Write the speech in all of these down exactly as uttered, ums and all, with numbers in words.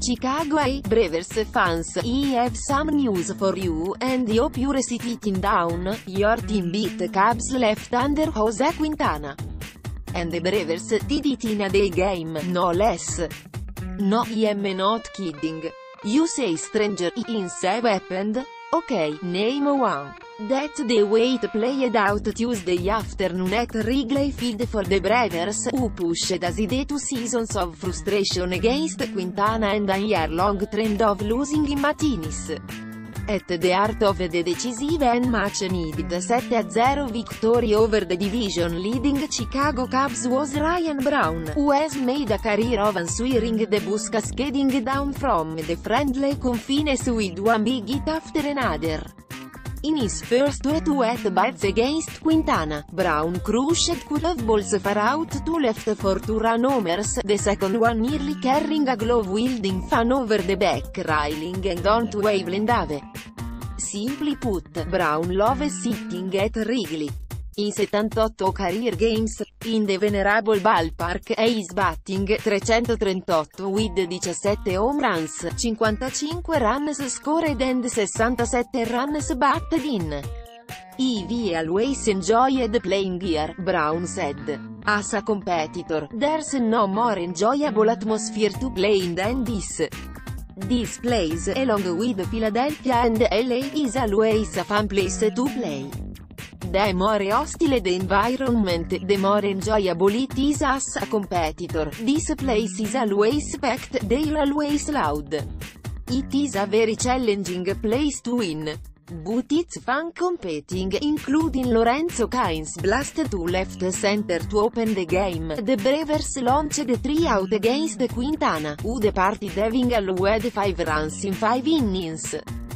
Chicago A. Brewers fans, I have some news for you, and hope you're sitting down. Your team beat Cubs left-hander Jose Quintana. And the Brewers did it in a day game, no less. No, I'm not kidding. You say stranger things have happened? Okay, name one. That's the way it played out Tuesday afternoon at Wrigley Field for the Brewers, who pushed aside two seasons of frustration against Quintana and a year-long trend of losing in Martinis. At the heart of the decisive and much-needed seven to zero victory over the division-leading Chicago Cubs was Ryan Braun, who has made a career of answering the bus cascading down from the friendly confines with one big hit after another. In his first two at-bats against Quintana, Braun crushed curveballs far out to left for two run homers, the second one nearly carrying a glove-wielding fan over the back railing and onto Waveland Ave. Simply put, Braun loves sitting at Wrigley. In settantotto career games, in the venerable ballpark, he is batting trecentotrentotto with diciassette home runs, cinquantacinque runs scored and sessantasette runs batted in. I've always enjoyed playing here, Braun said. As a competitor, there's no more enjoyable atmosphere to play in than this. This place, along with Philadelphia and L A, is always a fun place to play. The more hostile the environment, the more enjoyable it is as a competitor. This place is always packed, they're always loud. It is a very challenging place to win. But it's fun competing, including Lorenzo Cain's blast to left center to open the game. The Brewers launched three out against Quintana, who departed having allowed five runs in five innings.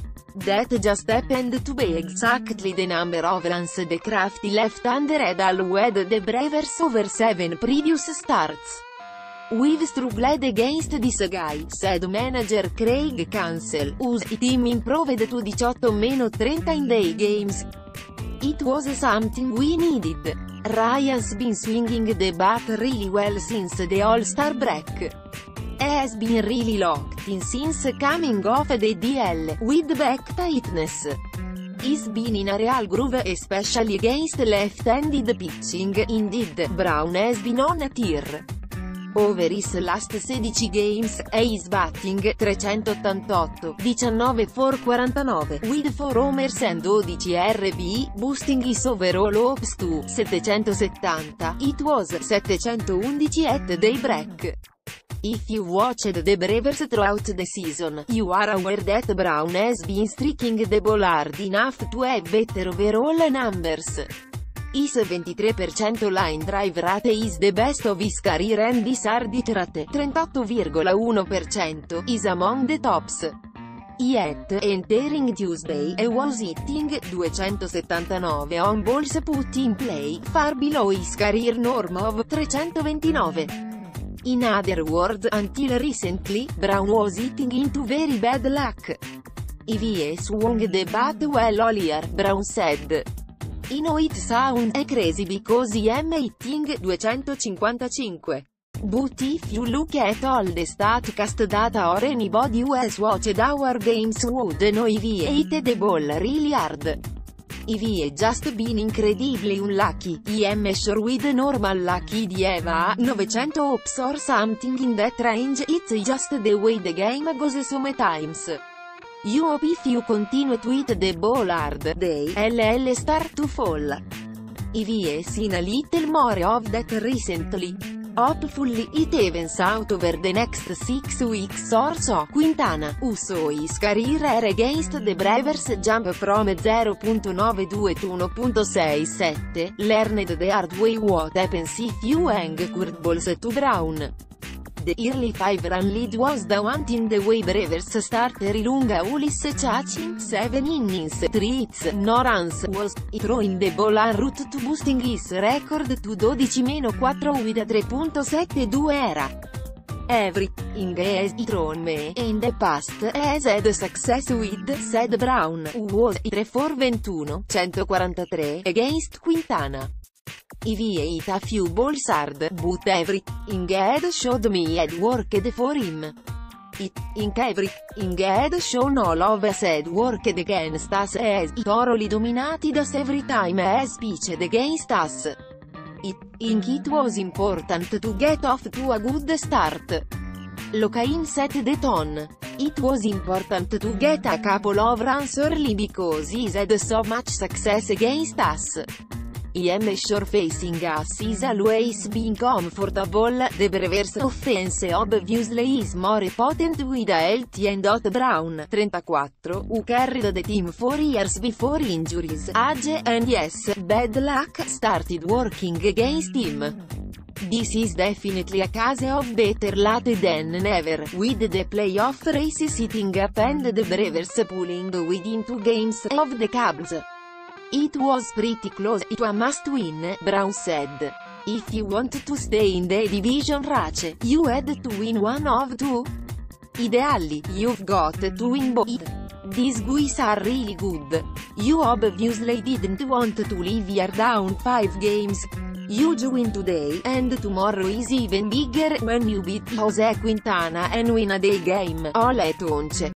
That just happened to be exactly the number of runs the crafty left-hander had allowed the Brewers over seven previous starts. "We've struggled against this guy," said manager Craig Counsell, whose team improved to eighteen thirty in day games. "It was something we needed. Ryan's been swinging the bat really well since the All-Star break. He has been really locked in since coming off the D L, with back tightness. He's been in a real groove, especially against left-handed pitching. Indeed, Braun has been on a tear. Over his last sixteen games, he is batting trecentottantotto, diciannove for quarantanove, with four homers and twelve R B I, boosting his overall hopes to settecentosettanta. It was settecentoundici at daybreak. If you watched the Brewers throughout the season, you are aware that Braun has been striking the ball hard enough to have better overall numbers. His twenty-three percent line drive rate is the best of his career and his hard hit rate, thirty-otto virgola uno percent, is among the tops. Yet, entering Tuesday, he was hitting duecentosettantanove on balls put in play, far below his career norm of trecentoventidue. In other words, until recently, Braun was hitting into very bad luck. "He swung the bat well all year," Braun said. "I know it sounds crazy because I'm hitting duecentocinquantacinque. But if you look at all the StatCast data or anybody who has watched our games would know he hit the ball really hard. I've just been incredibly unlucky. I'm sure with normal luck he'd have a novecento hops or something in that range. It's just the way the game goes sometimes. You hope if you continue to hit the ball hard, the L L start to fall. I've seen a little more of that recently. Hopefully it evens out over the next six weeks or so." Quintana, who saw his career against the Brewers jump from zero point nine due to one point six seven, learned the hard way what happens if you hang curveballs to Braun. The early five-run lead was the one in the way Brewers starter Ilunga Ulis Chachi, seven innings, three hits, no runs, was throwing the ball en route to boosting his record to twelve four with a three point seven two era. "Everything has thrown me in the past has had success with," said Braun, who was three for twenty-one, centoquarantatré, against Quintana. "I've hit a few balls hard, but everything had showed me had worked for him. It, in every, in had shown all of us had worked against us as it thoroughly dominated us every time as pitched against us. It, in it was important to get off to a good start. Locain set the tone. It was important to get a couple of runs early because he's had so much success against us. I am sure facing us is always being comfortable. The Brewers offense obviously is more potent with a healthy and hot Braun, thirty-four, who carried the team for years before injuries, age, and yes, bad luck started working against him. This is definitely a case of better late than never, with the playoff race sitting up and the Brewers pulling within two games of the Cubs. It was pretty close to a must-win, Braun said. If you want to stay in the division race, you had to win one of two. Ideally, you've got to win both. These guys are really good. You obviously didn't want to leave here down five games. Huge win today, and tomorrow is even bigger when you beat Jose Quintana and win a day game, all at once.